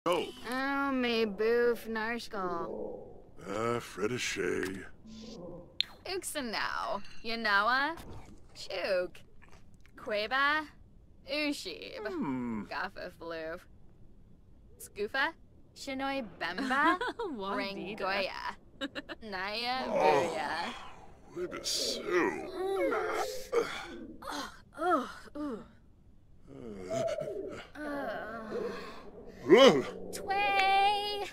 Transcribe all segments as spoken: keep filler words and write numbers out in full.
Oh. Oh, me boof narskal. Ah, Fred Shay. Uxanow, Yanawa, Chuk, Queba, Ushib, Hmm. Gaffa Floof, Scoofa, Shinoi Bemba, Rangoya, Naya Buya. Wibisu. Oh, ooh. Whoa. Tway!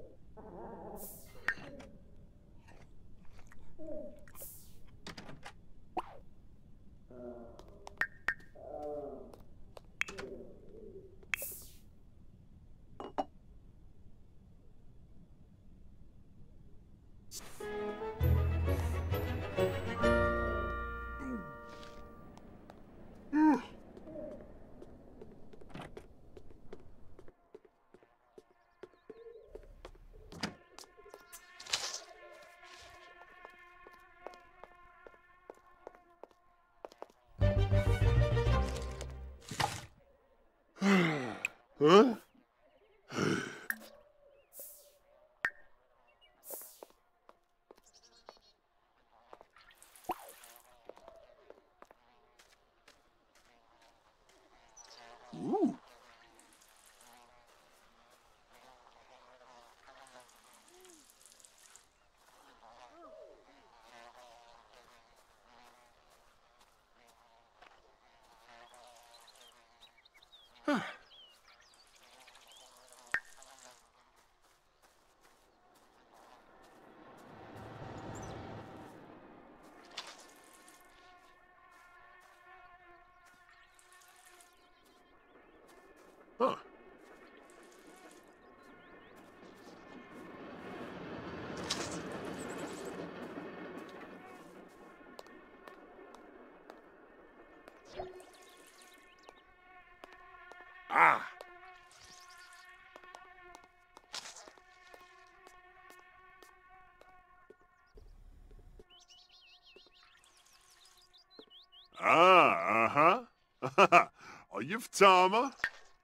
Huh? Ooh. Huh. Huh. Ah. Ah, uh-huh. Are you Tama?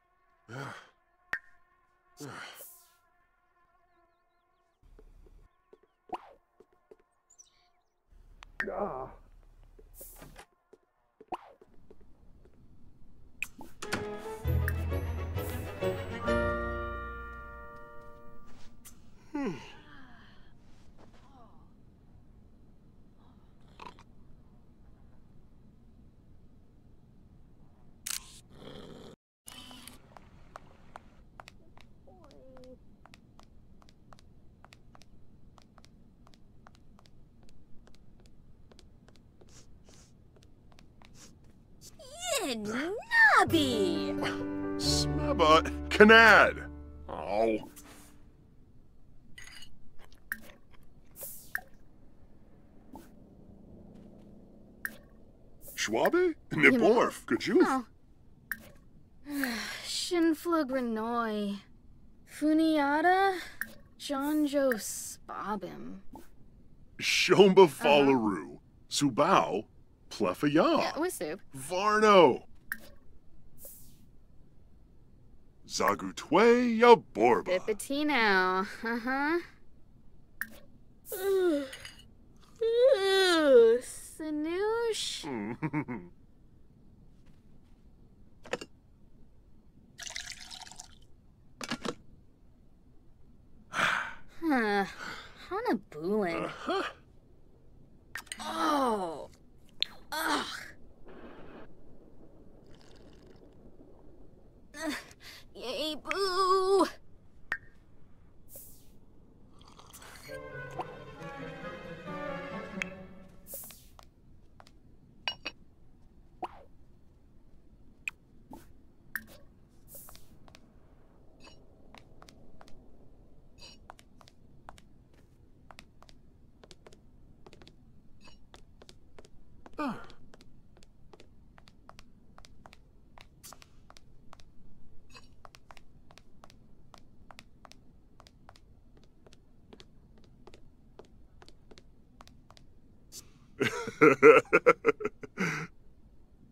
Ah. Hmm. Nubby! Smebba. Canad. Oh. Schwabe? Niborf. Could you? Oh. Shinflugranoi. Funiata? Jonjo Spabim. Shomba Fallaru. Subao. Plefaya. Yeah, Wisup. Varno. Zagutwe ya Borba. Bipatino. Uh-huh. Ooh, Sanoosh. Huh. Hana Boolin. Uh-huh. Oh. Ugh. Ugh. Yay, boo. Ah.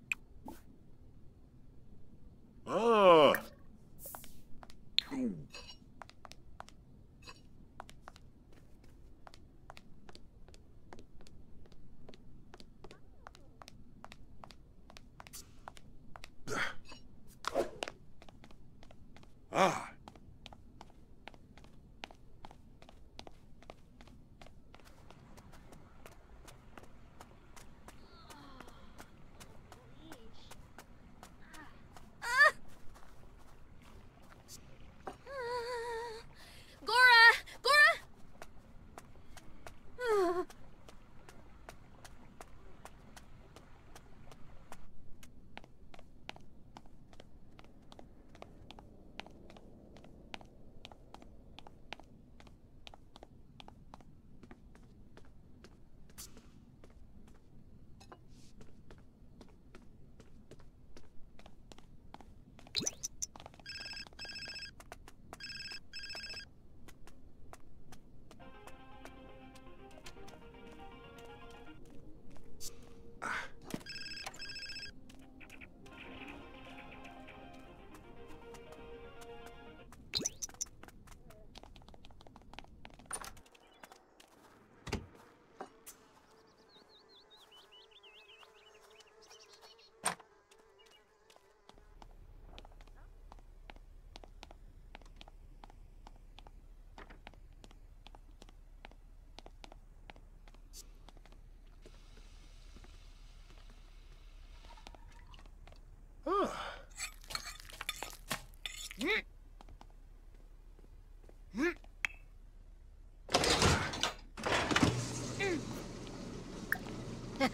Ah. Ooh.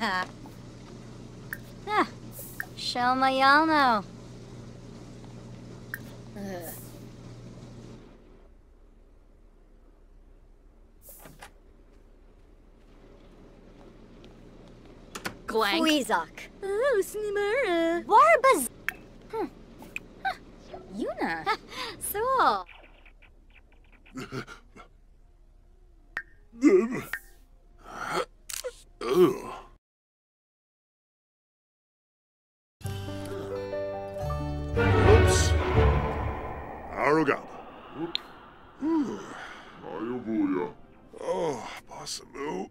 Ah, Shelmayano. Ugh. Glank. Weezok. Oh, Snimura. Warbaz. Huh. Huh. Yuna. So. Ugh. Oops. Arugaba. Ayabuya. Oh, Bosamu.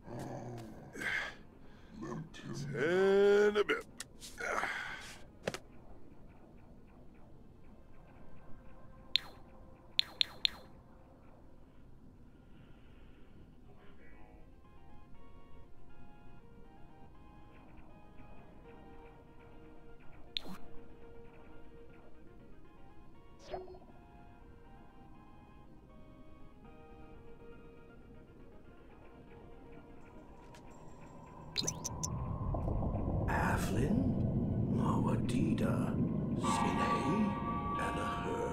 And a bit. Aflin, Mawadida, Sine, Anaher.